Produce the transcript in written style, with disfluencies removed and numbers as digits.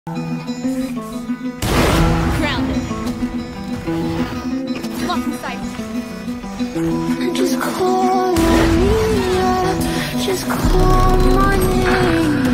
Grounded. Locked in sight. Just call me up, just call my name.